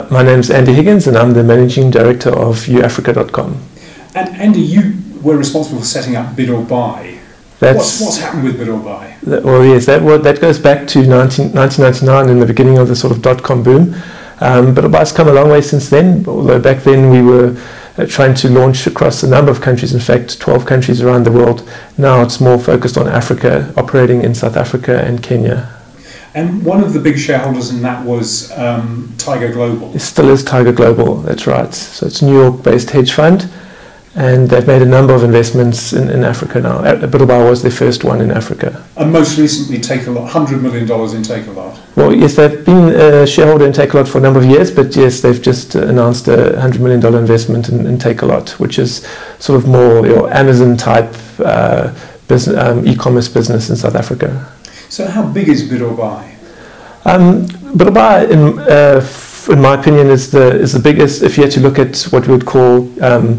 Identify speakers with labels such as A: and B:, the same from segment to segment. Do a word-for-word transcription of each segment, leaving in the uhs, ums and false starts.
A: My name's Andy Higgins and I'm the Managing Director of u Africa dot com.
B: And Andy, you were responsible for setting up Bid or Buy. That's, what's, what's happened with Bid or Buy?
A: That, well, yes, that, well, that goes back to nineteen ninety-nine in the beginning of the sort of dot-com boom. Um, Bid or Buy's come a long way since then, although back then we were uh, trying to launch across a number of countries, in fact twelve countries around the world. Now it's more focused on Africa, operating in South Africa and Kenya.
B: And one of the big shareholders in that was um, Tiger Global.
A: It still is Tiger Global, that's right. So it's a New York-based hedge fund, and they've made a number of investments in, in Africa now. Bid or Buy was their first one in Africa.
B: And most recently, Takealot, one hundred million dollars in Takealot.
A: Well, yes, they've been a shareholder in Takealot for a number of years, but yes, they've just announced a one hundred million dollars investment in, in Takealot, which is sort of more your Amazon-type uh, business, um, e-commerce business in South Africa.
B: So how big is Bid or Buy?
A: Um, Bid or Buy, in, uh, f in my opinion, is the is the biggest. If you had to look at what we would call um,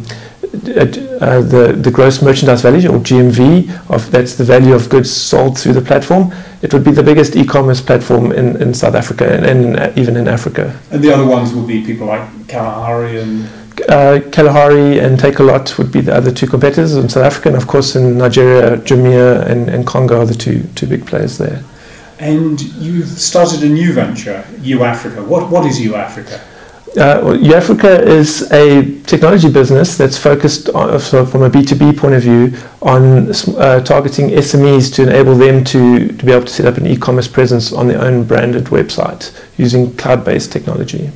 A: uh, the the gross merchandise value, or G M V, of that's the value of goods sold through the platform, it would be the biggest e-commerce platform in, in South Africa and, and even in Africa.
B: And the other ones would be people like Kalahari and.
A: Uh, Kalahari and Takealot would be the other two competitors in South Africa, and of course in Nigeria, Jumia and, and Congo are the two two big players there.
B: And you've started a new venture, uAfrica. What what is uAfrica?
A: Uh, well, uAfrica is a technology business that's focused on, so from a B two B point of view, on uh, targeting S M Es to enable them to, to be able to set up an e-commerce presence on their own branded website using cloud-based technology.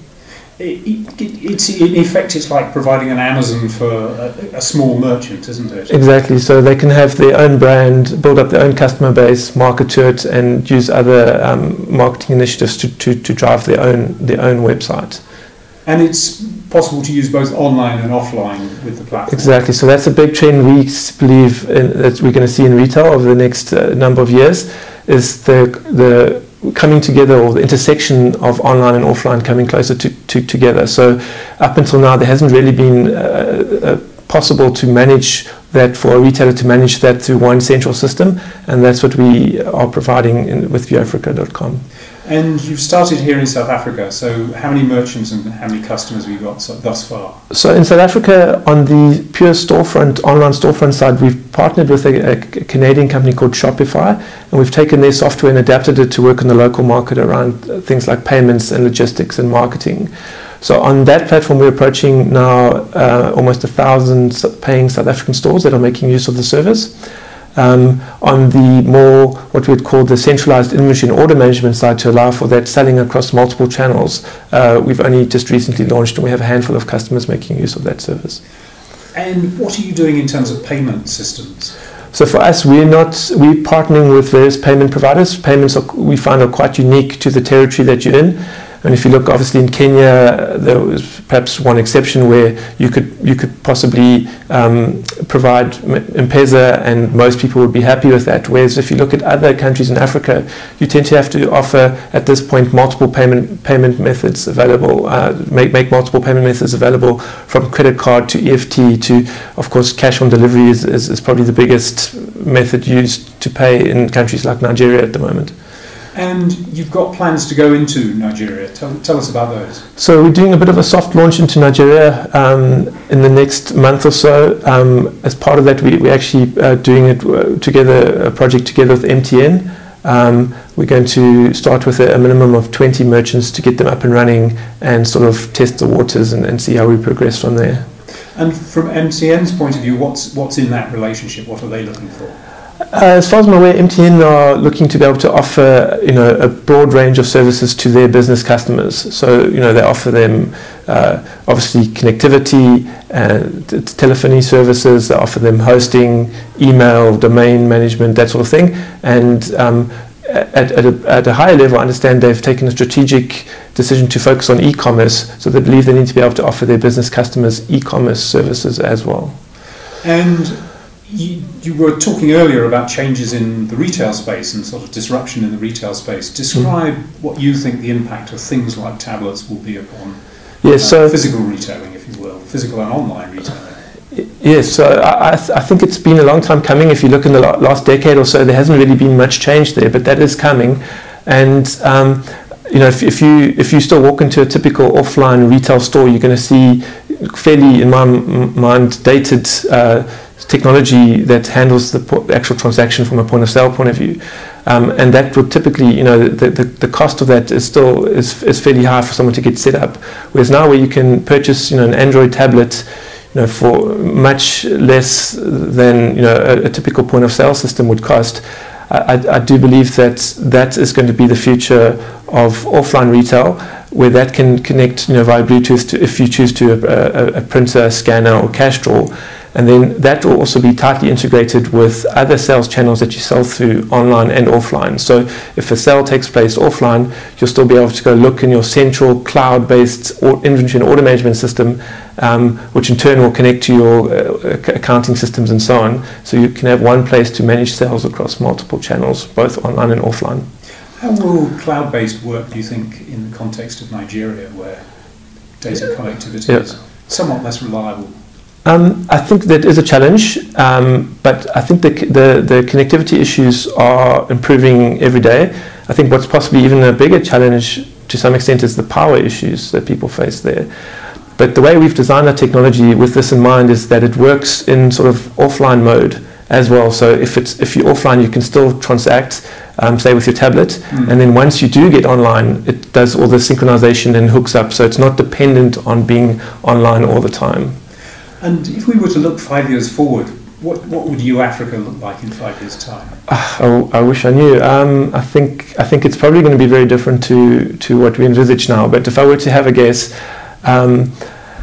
B: It, it, it's, in effect, it's like providing an Amazon for a, a small merchant, isn't it?
A: Exactly. So they can have their own brand, build up their own customer base, market to it, and use other um, marketing initiatives to, to, to drive their own their own website.
B: And it's possible to use both online and offline with the platform.
A: Exactly. So that's a big trend we believe in, that we're going to see in retail over the next uh, number of years. Is the the coming together, or the intersection of online and offline coming closer to, to together. So up until now there hasn't really been uh, uh, possible to manage that, for a retailer to manage that through one central system, and that's what we are providing in, with u Africa dot com.
B: And you've started here in South Africa, so how many merchants and how many customers have you got so, thus far?
A: So in South Africa, on the pure storefront, online storefront side, we've partnered with a, a Canadian company called Shopify, and we've taken their software and adapted it to work in the local market around things like payments and logistics and marketing. So on that platform, we're approaching now uh, almost a thousand paying South African stores that are making use of the service. Um, on the more, what we'd call the centralized inventory and order management side, to allow for that selling across multiple channels, uh, we've only just recently launched, and we have a handful of customers making use of that service.
B: And what are you doing in terms of payment systems?
A: So for us, we're not, we're partnering with various payment providers. Payments are, we find, are quite unique to the territory that you're in. And if you look, obviously in Kenya, there was perhaps one exception where you could you could possibly um, provide M-Pesa, and most people would be happy with that. Whereas if you look at other countries in Africa, you tend to have to offer at this point multiple payment payment methods available, uh, make make multiple payment methods available, from credit card to E F T to, of course, cash on delivery is, is, is probably the biggest method used to pay in countries like Nigeria at the moment.
B: And you've got plans to go into Nigeria. Tell, tell us about those.
A: So we're doing a bit of a soft launch into Nigeria um, in the next month or so. Um, as part of that, we, we're actually uh, doing it uh, together, a project together with M T N. Um, we're going to start with a, a minimum of twenty merchants to get them up and running and sort of test the waters and, and see how we progress from there.
B: And from M T N's point of view, what's, what's in that relationship? What are they looking for?
A: Uh, as far as I'm aware, M T N are looking to be able to offer, you know, a broad range of services to their business customers. So, you know, they offer them uh, obviously connectivity and telephony services. They offer them hosting, email, domain management, that sort of thing. And um, at, at, a, at a higher level, I understand they've taken a strategic decision to focus on e-commerce. So they believe they need to be able to offer their business customers e-commerce services as well.
B: And You, you were talking earlier about changes in the retail space and sort of disruption in the retail space. Describe mm. what you think the impact of things like tablets will be upon
A: yes,
B: uh,
A: so
B: physical retailing, if you will, physical and online retailing.
A: Yes, so I, I, th I think it's been a long time coming. If you look in the last decade or so, there hasn't really been much change there, but that is coming. And um, you know, if, if you if you still walk into a typical offline retail store, you're going to see fairly, in my m- mind, dated uh, technology that handles the po- actual transaction from a point of sale point of view, um, and that would typically, you know, the, the, the cost of that is still is, is fairly high for someone to get set up. Whereas now, where you can purchase, you know, an Android tablet, you know, for much less than, you know, a, a typical point of sale system would cost. I, I do believe that that is going to be the future of offline retail, where that can connect, you know, via Bluetooth to, if you choose to, a, a, a printer, scanner, or cash drawer, and then that will also be tightly integrated with other sales channels that you sell through online and offline. So if a sale takes place offline, you'll still be able to go look in your central cloud-based inventory and order management system, um, which in turn will connect to your uh, accounting systems and so on. So you can have one place to manage sales across multiple channels, both online and offline.
B: How will cloud-based work, do you think, in the context of Nigeria, where data connectivity
A: yeah.
B: is somewhat less reliable?
A: Um, I think that is a challenge, um, but I think the, the the connectivity issues are improving every day. I think what's possibly even a bigger challenge to some extent is the power issues that people face there. But the way we've designed our technology with this in mind is that it works in sort of offline mode as well. So if it's if you're offline, you can still transact, um, say with your tablet, mm. and then once you do get online, it does all the synchronization and hooks up. So it's not dependent on being online all the time.
B: And if we were to look five years forward, what what would uAfrica look like in five years' time?
A: Uh, I, I wish I knew. Um, I think I think it's probably going to be very different to to what we envisage now. But if I were to have a guess, um,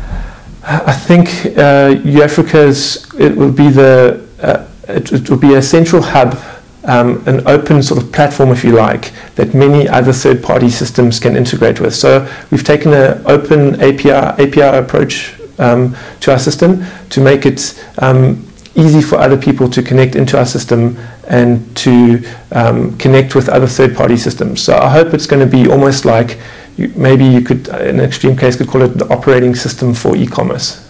A: I think uh, uAfrica's it will be the uh, it, it will be a central hub, um, an open sort of platform, if you like, that many other third-party systems can integrate with. So we've taken an open A P I A P I approach Um, to our system to make it um, easy for other people to connect into our system and to um, connect with other third-party systems. So I hope it's going to be almost like, you, maybe you could, in an extreme case, could call it the operating system for e-commerce.